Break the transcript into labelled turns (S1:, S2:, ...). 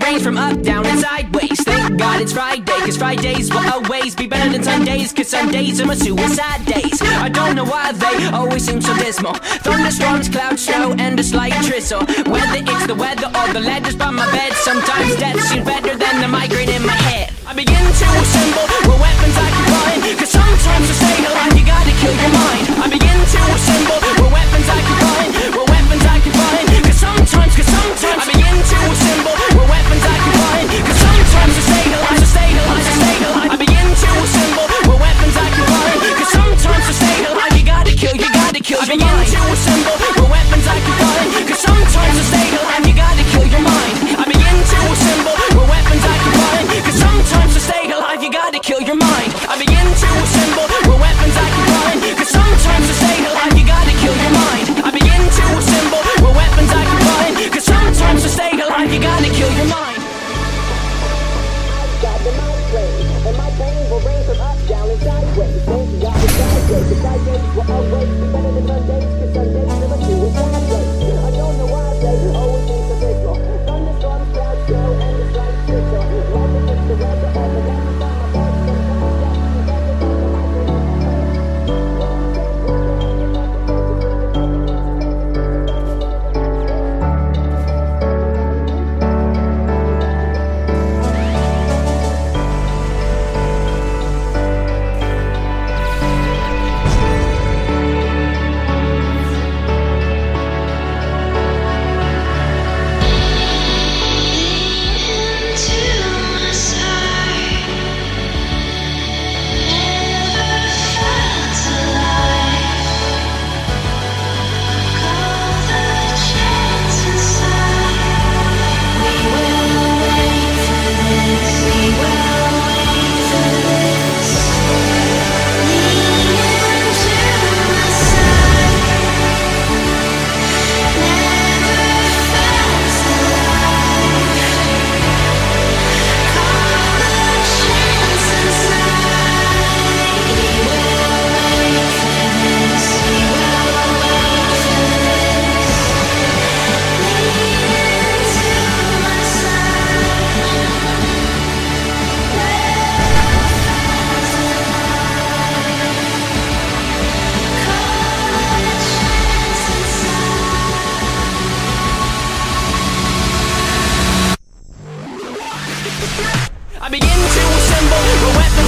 S1: range from up, down, and sideways. Thank God it's Friday, cause Fridays will always be better than Sundays, cause Sundays are my suicide days. I don't know why they always seem so dismal. Thunderstorms, clouds, snow, and a slight drizzle. Whether it's the weather or the letters by my bed, sometimes death seems better than the migraine in my head. I begin to assemble what weapons I can find, cause sometimes to stay alive you gotta kill your mind. I begin to assemble what weapons I can find, what weapons I can find, cause sometimes I begin to assemble what weapons I can find, cause sometimes to stay alive, I begin to assemble what weapons I can find, cause sometimes to stay alive you gotta kill your mind. I begin to assemble what weapons I can find, cause sometimes to stay alive you gotta kill your mind. I begin to assemble what weapons I can find, cause sometimes to stay alive you gotta kill your mind. I begin to assemble what weapons I can find, cause sometimes to stay alive you gotta kill your mind. I begin to assemble what weapons I can find, cause sometimes to stay alive you gotta kill your mind.
S2: Got the migraine, and my pain will range from up, down, and sideways. Thank God it's Friday, cause Fridays will always be better than Sundays, cause Sundays are my suicide days. I don't know why they always seem so dismal. Thunderstorms, clouds, snow, and a slight drizzle. Whether it's the weather or the weather on my bed, sometimes death seems better than the migraine in my head.
S1: I begin to assemble what weapons